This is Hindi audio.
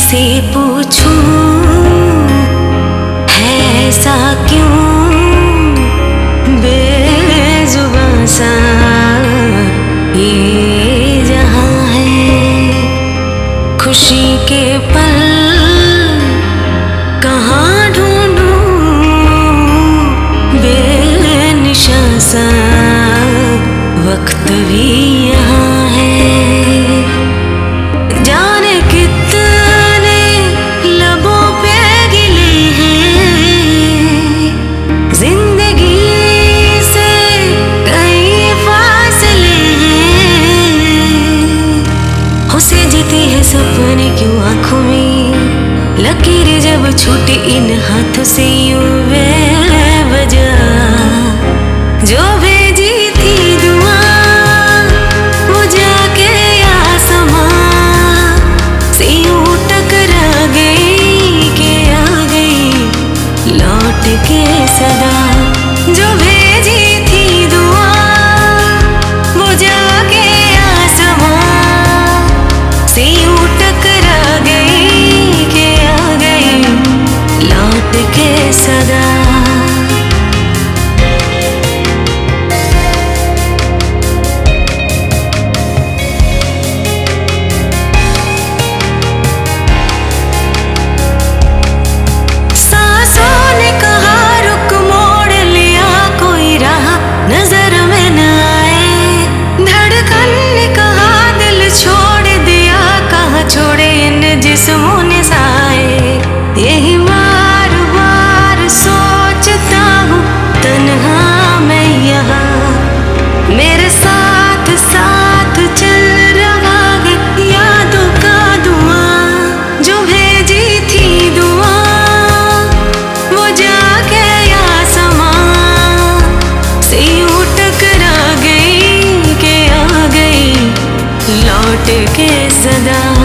से पूछूं है ऐसा क्यों बेजुबां सा ये जहां है। खुशी के पल कहाँ ढूंढूं बेनिशां सा वक्त भी यहाँ है। जाने कितने लबों पे गिले हैं, जिंदगी से कई फासले हैं। उसे जीते हैं सपने क्यों आंखों में, लकीरें जब छूटे इन हाथों से यूं बेवजह जो भेजी थी दुआ वो जाके आसमां से यूं टकरा गई के आ गई लौट के सदा। जो भेजी थी दुआ वो जाके आसमां से यूं टकरा गई के आ गई लौट के सदा। जिस्मों ने साए यही बार बार सोचता हूँ तन्हा मैं यहाँ, मेरे साथ साथ चल रहा है यादों का धुआं। जो भेजी थी दुआ वो जाके आसमां से यूं टकरा गई के आ गई लौट के सदा।